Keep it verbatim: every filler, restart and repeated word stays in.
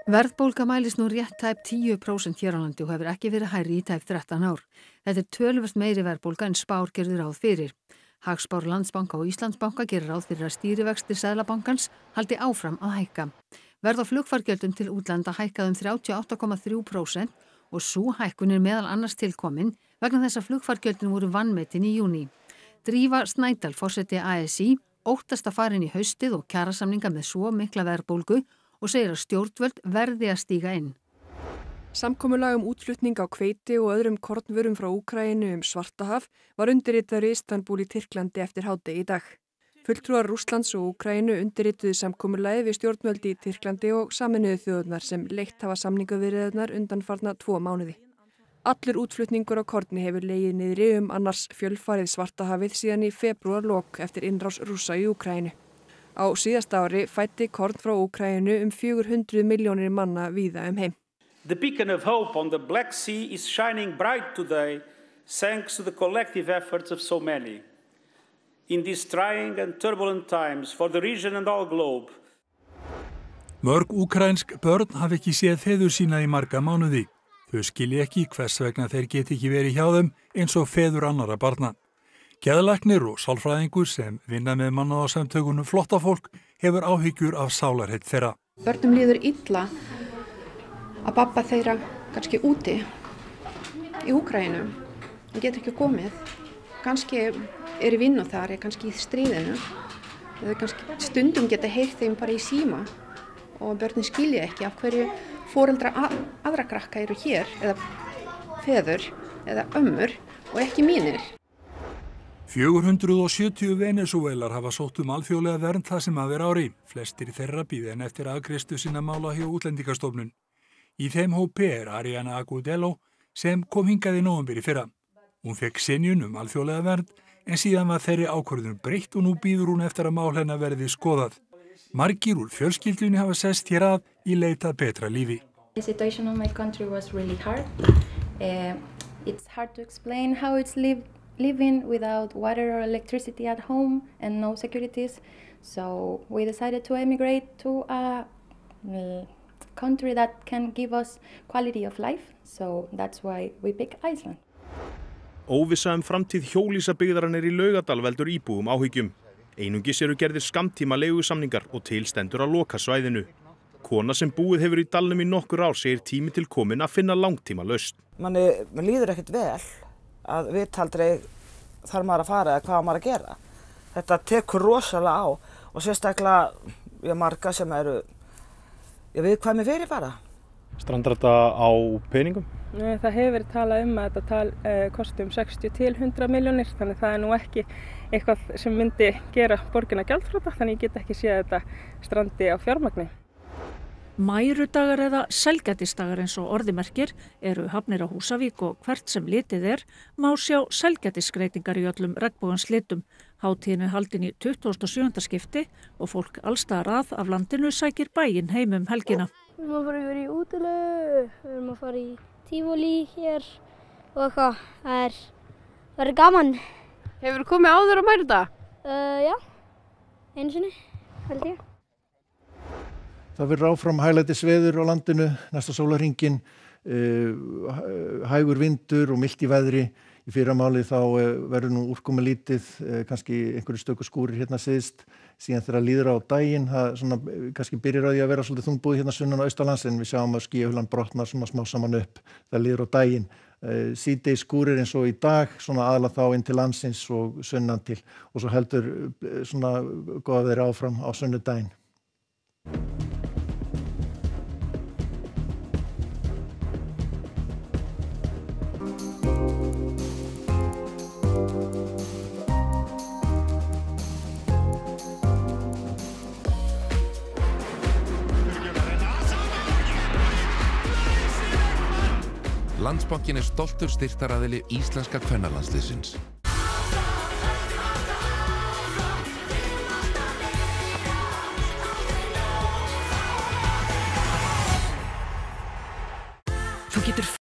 Verðbólga mælist nú rétt tæp tíu prósent hér á landi og hefur ekki verið hærri í tæp þrettán ár. Þetta er töluvert meiri verðbólga en spár gerðu ráð fyrir. Hagspár Landsbanka og Íslandsbanka gerir ráð fyrir að stýrivextir Seðlabankans haldi áfram að hækka. Verð á flugfargjöldum til útlanda hækkaði um þrjátíu og átta komma þrjú prósent og sú hækkun er meðal annars tilkomin vegna þess að flugfargjöldin voru vanmetin í júní. Drífa Snædal, forseti A S í, óttast að fara inn í haustið og kjarasamninga með svo mikla verðbólgu og segir að stjórnvöld verði að stíga inn. Samkomulag um útflutning á hveiti og öðrum kornvörum frá Úkraínu um Svartahaf var undirritaður í Istanbúl í Tyrklandi eftir hádegi í dag. Fulltrúar Rússlands og Úkraínu undirrituðu samkomulagið við stjórnvöld í Tyrklandi og Sameinuðu þjóðirnar sem leitt hafa samningaviðræðurnar undanfarna tvo mánuði. Allur útflutningur á korni hefur legið niðri um annars fjölfarið Svartahafið síðan í febrúarlok eftir innrás Rússa í Úkraínu. Á síðasta ári fæddi korn frá Úkraínu um fjögur hundruð milljónir manna víða um heim. The beacon of hope on the Black Sea is shining bright today thanks to the collective efforts of so many. In these trying and turbulent times for the region and all globe. Mörg úkraínsk börn hafa ekki séð feður sína í marga mánuði. Þau skilji ekki hvers vegna þeir geti ekki verið hjá þeim eins og feður annarra barna. Geðlæknir og sálfræðingur sem vinna með mannaðarsamtökunum Flóttafólk hefur áhyggjur af sálarheill þeirra. Börnum líður illa að babba þeirra kannski úti í Úkraínu og getur ekki komið. Kannski er í vinnu þar, er kannski í stríðinu. Eða kannski stundum geta heyrt þeim bara í síma og börnin skilja ekki af hverju foreldra aðra krakka eru hér eða feður eða ömmur og ekki mínir. fjögur hundruð og sjötíu Venesúelar hafa sótt um alþjóðlega vernd það sem af er ári. Flestir þeirra bíða en eftir afgreiðslu sinna mála hjá Útlendingastofnun. Í þeim hópi er Ariana Agudelo sem kom hingað í nóvember í fyrra. Hún fekk synjun um alþjóðlega vernd en síðan var þeirri ákvörðun breytt og nú bíður hún eftir að mál hennar verði skoðað. Margir úr fjölskyldunni hafa sest hér að í leit að betra lífi. The situation of my country was really hard. Uh, it's hard to explain how it's lived. Living without water or electricity at home and no securities. So we decided to emigrate to a country that can give us quality of life. So that's why we pick Iceland. Óvissa um framtíð hjólísabyggðarinnar í Laugardal veldur íbúum áhyggjum. Einungis eru gerðir skammtíma leigusamningar og til stendur að loka svæðinu. Kona sem búið hefur í dalnum í nokkur ár segir tími til komin að finna langtíma lausn. Manni líður ekkert vel að vita aldrei þar maður að fara eða hvað maður að gera. Þetta tekur rosalega á og sérstaklega já, marga sem eru já, viðkvæmir fyrir bara. Strandar þetta á peningum? Nei, það hefur verið talað um að þetta tal, eh, kosti um sextíu til hundrað milljónir, þannig það er nú ekki eitthvað sem myndi gera borgina gjaldþrota, þannig ég get ekki séð þetta strandi á fjármagni. Mærudagar eða sælgætisdagar eins og orðið merkir eru hafnir á Húsavík og hvert sem litið er má sjá sælgætisskreitingar í öllum regnbogans litum. Hátíðin er haldin í tuttugasta og sjöunda skipti og fólk allstaðar að af landinu sækir bæinn heim um helgina. Við erum að fara yfir í útilegu, við erum að fara í tífólí hér og eitthvað. Það er, það er gaman. Hefur þú komið áður á mærudag? Uh, já, einu sinni, held ég. Það verður áfram hæglætisveður á landinu næsta sólarhringinn, uh, hægur vindur og milt í veðri. Í fyrramáli þá uh, verður nú úrkomu lítið, uh, kannski einhverju stöku skúrir hérna syðst. Síðan þegar líður á daginn, það svona, kannski byrjar á því að vera svolítið þungbúið hérna sunnan á austalands en við sjáum að skýjahulan brotnar svona smá saman upp. Það líður á daginn. Uh, síðdegis skúrir eins og í dag, svona aðallega þá inn til landsins og sunnan til. Og svo heldur uh, svona góða veðri áfram á sunnudaginn. Landsbankinn er stoltur styrktaraðili íslenska kvennalandsliðsins. Þú getur